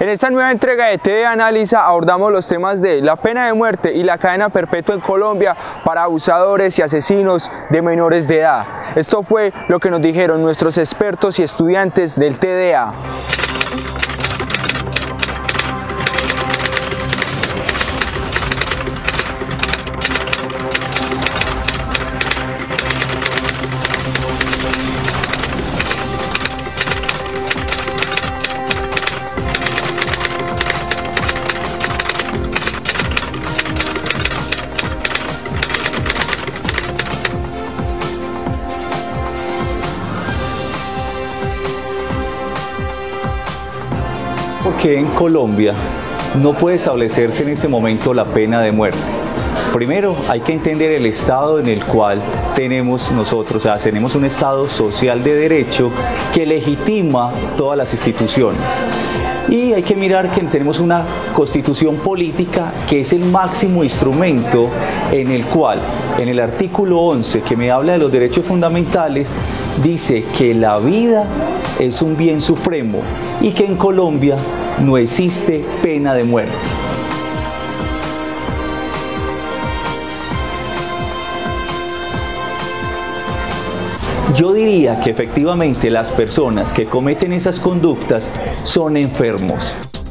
En esta nueva entrega de TV Analiza abordamos los temas de la pena de muerte y la cadena perpetua en Colombia para abusadores y asesinos de menores de edad. Esto fue lo que nos dijeron nuestros expertos y estudiantes del TDA. Porque en Colombia no puede establecerse en este momento la pena de muerte. Primero, hay que entender el estado en el cual tenemos nosotros, o sea, tenemos un estado social de derecho que legitima todas las instituciones. Y hay que mirar que tenemos una constitución política que es el máximo instrumento en el cual, en el artículo 11, que me habla de los derechos fundamentales, dice que la vida es un bien supremo y que en Colombia no existe pena de muerte. Yo diría que efectivamente las personas que cometen esas conductas son enfermos.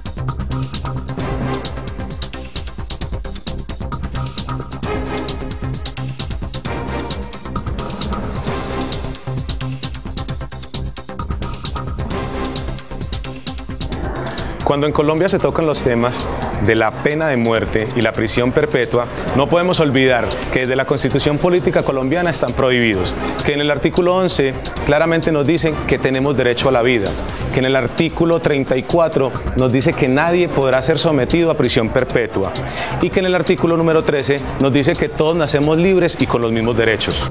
Cuando en Colombia se tocan los temas de la pena de muerte y la prisión perpetua, no podemos olvidar que desde la Constitución Política colombiana están prohibidos, que en el artículo 11 claramente nos dicen que tenemos derecho a la vida, que en el artículo 34 nos dice que nadie podrá ser sometido a prisión perpetua y que en el artículo número 13 nos dice que todos nacemos libres y con los mismos derechos.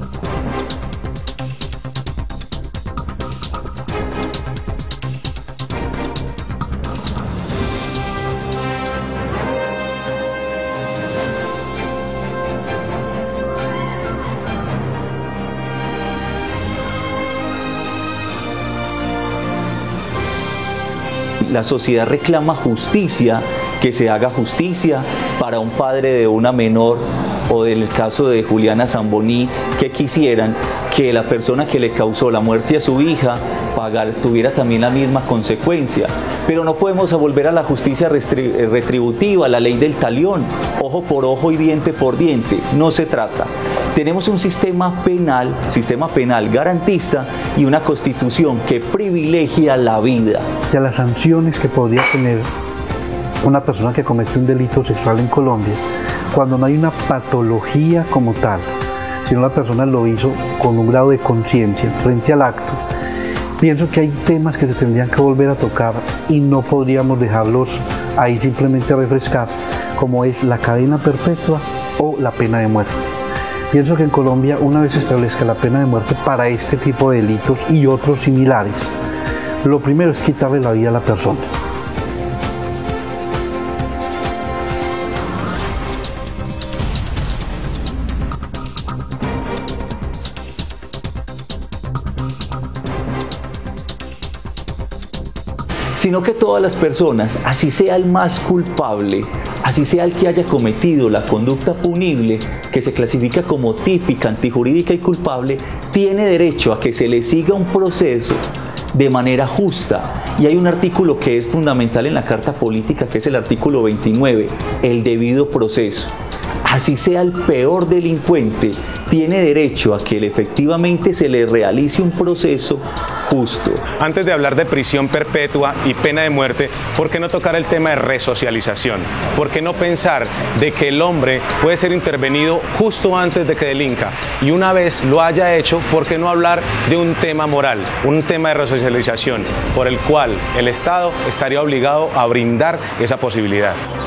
La sociedad reclama justicia, que se haga justicia para un padre de una menor o del caso de Juliana Zamboní, que quisieran que la persona que le causó la muerte a su hija tuviera también la misma consecuencia. Pero no podemos volver a la justicia retributiva, la ley del talión, ojo por ojo y diente por diente. No se trata. Tenemos un sistema penal garantista y una constitución que privilegia la vida. Y a las sanciones que podría tener una persona que comete un delito sexual en Colombia, cuando no hay una patología como tal, sino la persona lo hizo con un grado de conciencia frente al acto. Pienso que hay temas que se tendrían que volver a tocar y no podríamos dejarlos ahí simplemente a refrescar, como es la cadena perpetua o la pena de muerte. Pienso que en Colombia, una vez se establezca la pena de muerte para este tipo de delitos y otros similares, lo primero es quitarle la vida a la persona. Sino que todas las personas, así sea el más culpable, así sea el que haya cometido la conducta punible, que se clasifica como típica, antijurídica y culpable, tiene derecho a que se le siga un proceso de manera justa. Y hay un artículo que es fundamental en la Carta Política, que es el artículo 29, el debido proceso. Así sea el peor delincuente, tiene derecho a que efectivamente se le realice un proceso justo. Antes de hablar de prisión perpetua y pena de muerte, ¿por qué no tocar el tema de resocialización? ¿Por qué no pensar de que el hombre puede ser intervenido justo antes de que delinca? Y una vez lo haya hecho, ¿por qué no hablar de un tema moral, un tema de resocialización, por el cual el Estado estaría obligado a brindar esa posibilidad?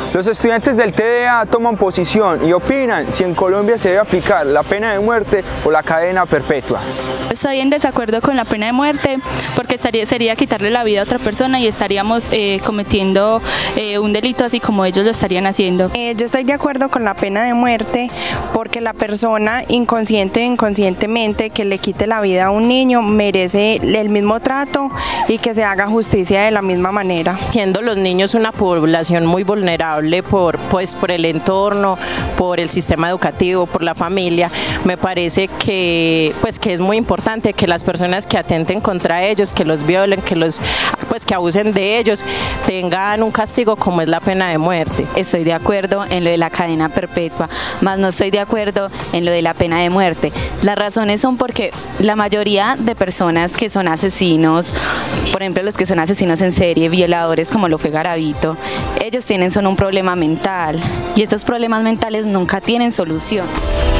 Los estudiantes del TDA toman posición y opinan si en Colombia se debe aplicar la pena de muerte o la cadena perpetua. Estoy en desacuerdo con la pena de muerte porque sería quitarle la vida a otra persona y estaríamos cometiendo un delito así como ellos lo estarían haciendo. Yo estoy de acuerdo con la pena de muerte porque la persona inconsciente o inconscientemente que le quite la vida a un niño merece el mismo trato y que se haga justicia de la misma manera. Siendo los niños una población muy vulnerable por el entorno, por el sistema educativo, por la familia, me parece que es muy importante que las personas que atenten contra ellos, que los violen, que abusen de ellos, tengan un castigo como es la pena de muerte. Estoy de acuerdo en lo de la cadena perpetua, más no estoy de acuerdo en lo de la pena de muerte. Las razones son porque la mayoría de personas que son asesinos, por ejemplo los que son asesinos en serie, violadores como lo fue Garavito, ellos son un problema mental y estos problemas mentales nunca tienen solución.